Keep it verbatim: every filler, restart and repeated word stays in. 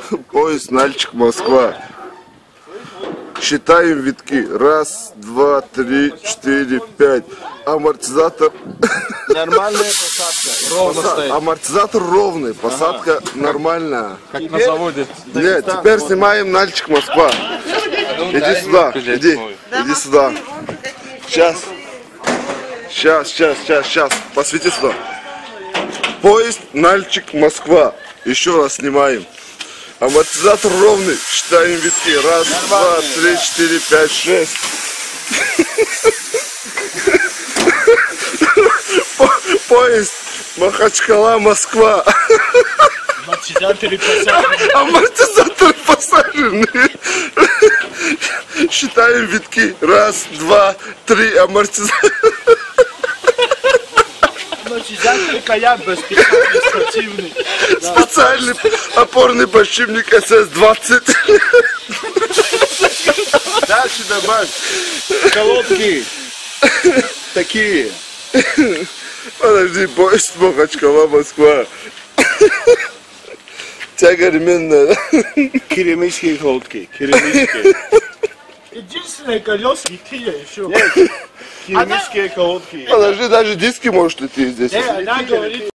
Поезд Нальчик, Москва. Считаем витки. Раз, два, три, четыре, пять. Амортизатор. Нормальная посадка. Ровно Поса... стоит. Амортизатор ровный. Посадка ага. нормальная. Как на заводе. Нет, теперь снимаем Нальчик, Москва. Иди сюда. Иди. Иди сюда. Сейчас. Сейчас, сейчас, сейчас, сейчас. Посвети сюда. Поезд Нальчик, Москва. Еще раз снимаем. Амортизатор ровный. Считаем витки. Раз, два, три, четыре, пять, шесть. Поезд Махачкала, Москва. Амортизаторы посажены. Амортизаторы посажены. Считаем витки. Раз, два, три. Амортизатор. Амортизаторы кая специальный спортивный. Специальный опорный подшипник эс эс двадцать. Дальше добавь. Колодки. Такие. Подожди, поезд Махачкала, Москва. Тяга ременная. Керамические колодки. Керамические. Единственное колеса идти еще. Нет. Керамические колодки. Подожди, даже диски может идти здесь. Она говорит.